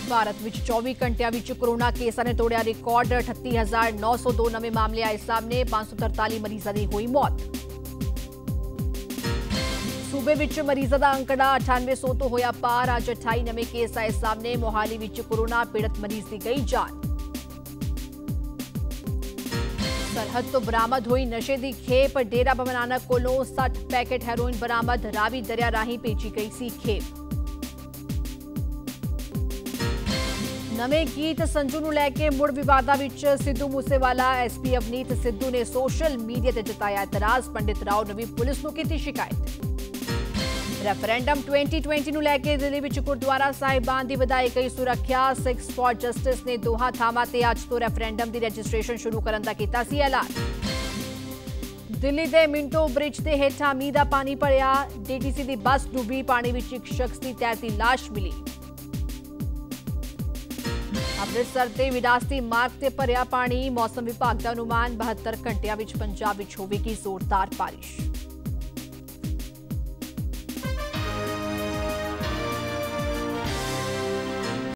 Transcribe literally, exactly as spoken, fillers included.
ਭਾਰਤ ਵਿੱਚ ਚੌਵੀ ਘੰਟਿਆਂ ਵਿੱਚ ਕੋਰੋਨਾ ਕੇਸਾਂ ਨੇ ਤੋੜਿਆ ਰਿਕਾਰਡ। ਅਠੱਤੀ ਹਜ਼ਾਰ ਨੌ ਸੌ ਦੋ ਨਵੇਂ ਮਾਮਲੇ ਆਏ ਸਾਹਮਣੇ। ਪੰਜ ਸੌ ਤਰਤਾਲੀ ਮਰੀਜ਼ਾਂ ਦੀ ਹੋਈ ਮੌਤ। ਸੂਬੇ ਵਿੱਚ ਮਰੀਜ਼ਾਂ ਦਾ ਅੰਕੜਾ ਅਠਾਨਵੇਂ ਸੌ ਤੋਂ ਹੋਇਆ ਪਾਰ। ਅੱਜ ਅਠਾਈ ਨਵੇਂ ਕੇਸ ਆਏ ਸਾਹਮਣੇ। ਮੋਹਾਲੀ ਵਿੱਚ ਕੋਰੋਨਾ ਪੀੜਤ ਮਰੀਜ਼ ਦੀ ਗਈ ਜਾਨ। सरहद तो बरामद हुई नशे की खेप। डेरा बाबा नानक कोलों साठ पैकेट हैरोइन बरामद। रावी दरिया राही भेजी गई सी खेप। नवे गीत संजू नूं लैके मुड़ विवादां विच सिद्धू मूसेवाला। एस पी अवनीत सिद्धू ने सोशल मीडिया ते जताया इतराज। पंडित राव ने भी पुलिस नूं कीती शिकायत। रेफरेंडम ट्वेंटी ट्वेंटी नूं लैके दिल्ली विच गुरुद्वारा साहिबान दी वधाई गई सुरक्षा। सिक्स फॉर जस्टिस ने दोहां थावां ते अज तो रेफरेंडम दी रजिस्ट्रेशन शुरू करन दा कीता सी ऐलान। दिल्ली दे मिंटो ब्रिज दे हेठां मींह दा पानी भरिआ। डीटीसी दी बस डुबी। पानी विच इक शख्स दी तैरती लाश मिली। अमृतसर ते विरासती मार्ग ते भरिआ पानी। मौसम विभाग दा अनुमान बहत्तर घंटिਆਂ विच पंजाब विच होवेगी जोरदार बारिश।